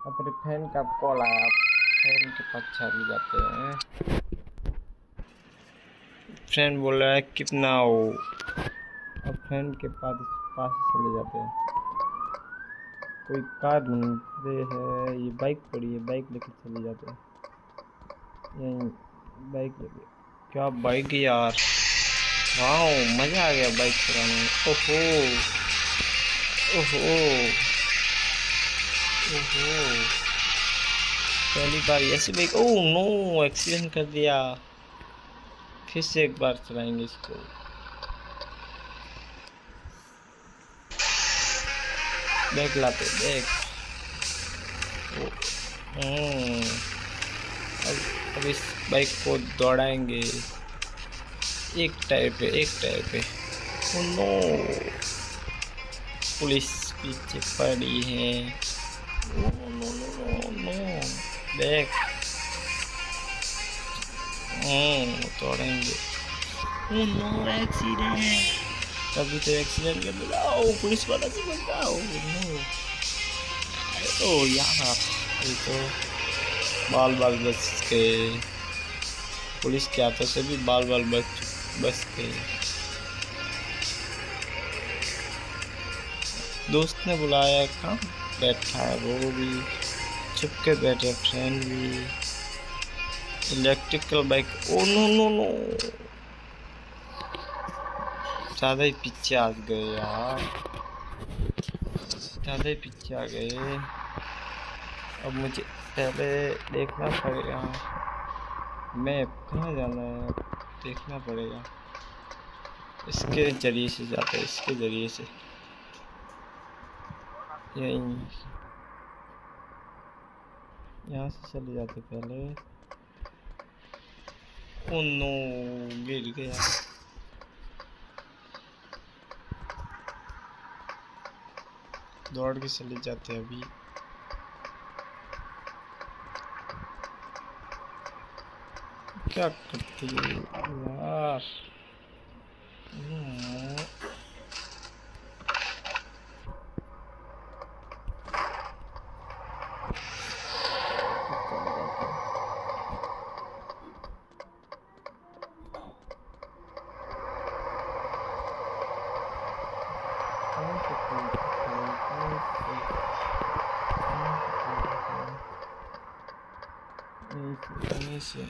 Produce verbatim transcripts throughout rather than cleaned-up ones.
अपने फैन का कॉल आया, फैन के पास चले जाते हैं। फ्रेंड बोल रहा है कितना हो, अब फैन के पास पास चले जाते हैं। कोई कार ढूंढते हैं, ये बाइक पड़ी है, बाइक लेके चले जाते हैं। यही बाइक लेके, क्या बाइक है यार, वाह मजा आ गया बाइक चलाने में। ओहो ओहो ओहो, पहली बार ऐसी बाइक, ओह नो एक्सीडेंट कर दिया। फिर से एक बार चलाएंगे इसको। बैग लाते बैग। हम्म अब अब इस बाइक को दौड़ाएंगे, एक टायर पे एक टायर पे। ओह नो, पुलिस पीछे पड़ी है। Oh no no no no, bag. हम्म दौड़ेंगे। ओह नो एक्सीडेंट, कभी तो एक्सीडेंट कर दिया। ओ पुलिस वाला से बचाओ। नो, ओ यार ये तो बाल बाल बच गए, पुलिस के हाथों से भी बाल बाल बच बच गए। दोस्त ने बुलाया, कहाँ बैठा है वो भी चुप के बैठे, फ्रेंड भी। Electrical bike, oh no no no, ज़्यादा ही पीछे आ गए यार, ज़्यादा ही पीछे आ गए। अब मुझे पहले देखना पड़ेगा मैप, कहाँ जाना है देखना पड़ेगा। इसके जरिए से जाता है, इसके जरिए से, यहीं यहाँ से चले जाते पहले। ओ नो गिर गया। दौड़ के चले जाते अभी। क्या करती है यार। यहीं से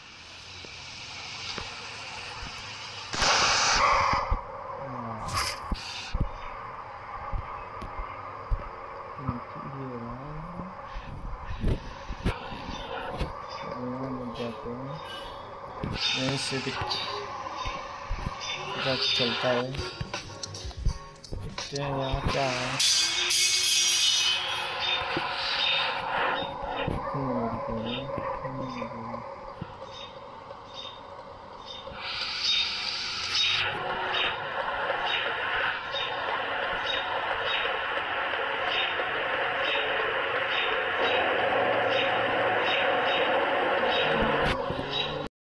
यहीं से भी पता चलता है। देखते हैं यहाँ क्या है।